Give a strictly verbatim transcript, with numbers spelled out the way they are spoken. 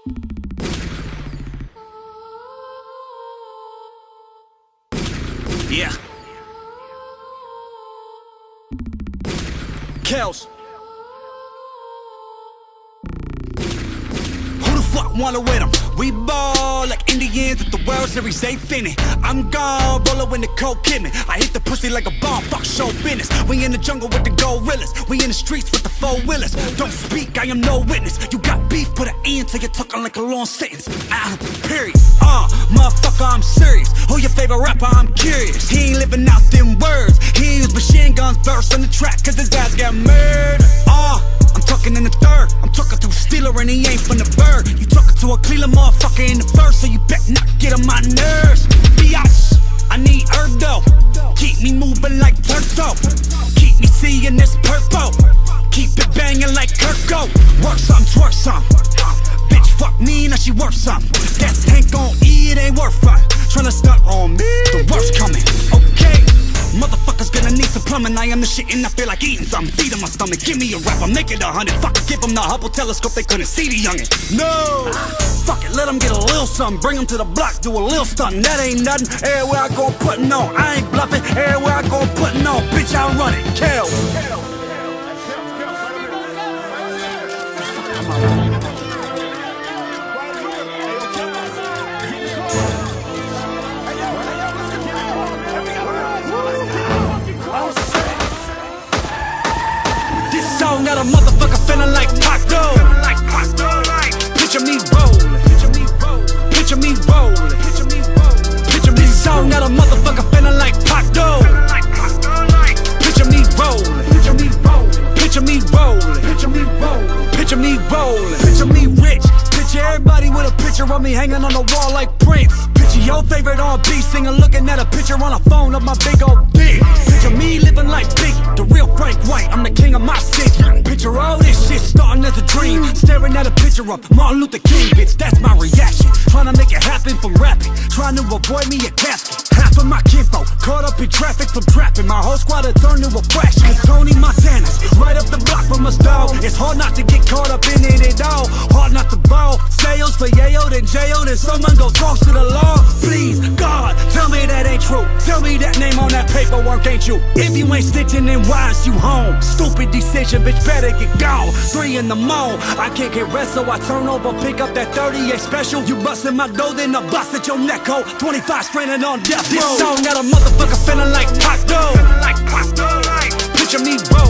Yeah. Kels. Who the fuck wanna win 'em? We ball like Indians at the World Series, they finna. I'm gone, rollin' when the cold hit me. I hit the pussy like a bomb, fuck show business. We in the jungle with the gorillas, we in the streets with the four-wheelers. Don't speak, I am no witness. You got beef, put an end to your talking like a long sentence. Ah, period. Uh, motherfucker, I'm serious. Who your favorite rapper? I'm curious. He ain't living out them words. He use machine guns burst on the track, cause his guys got murdered. Uh, I'm talking in the third. I'm talking to a Steeler and he ain't from the bird. You talking to a Cleveland motherfucker in the first, so you better not get on my nerves. Be honest, I need Erdo. Keep me moving like Turtle. Keep me seeing this purple. Keep it banging like Kirko. Work some, twerk some. Bitch, fuck me, now she worth some. That tank on E, it ain't worth fun. Tryna stunt on me, the worst coming. Okay, motherfuckers gonna need some plumbing. I am the shit and I feel like eating something. Feed in my stomach, give me a rapper, make it a hundred. Fuck it, give them the Hubble telescope, they couldn't see the youngin'. No, fuck it, let them get a little something. Bring them to the block, do a little stunt. That ain't nothing, everywhere I go putting on. I ain't bluffing, everywhere I go putting on. Bitch, I run it, Kel. Got a motherfucker feeling like Pac though. Picture me rollin'. Picture me rollin'. Picture me song got a motherfucker feeling like Pac though. Picture me rollin'. Picture me rollin'. Picture me rollin'. Picture me rollin'. Picture me rollin'. Picture me rich. Picture everybody with a picture of me hanging on the wall like Prince. Picture your favorite R and B singer looking at a picture on a phone of my big old dick. Picture me living like Biggie, the real Frank White, I'm the king of my city. Picture all this shit starting as a dream, staring at a picture of Martin Luther King, bitch, that's my reaction. Trying to make it happen from rapping, trying to avoid me a casket. Half of my kinfolk caught up in traffic from trapping. My whole squad had turned to a fraction. Cause Tony Montana's right up the block from us, dog. It's hard not to get caught up in it at all. Hard not to ball. Sales for yayo, then jail, then someone go talk to the law. Please, God, tell me that ain't true. Tell me that name on that paperwork ain't you. If you ain't stitching, then why is you home? Stupid decision, bitch, better get gone. Three in the morning, I can't get rest, so I turn over, pick up that thirty-eight special. You bustin' my dough, then I bust at your neck, ho. twenty-five stranded on death row. This song got a motherfucker feeling like Pac though. Picture me roll.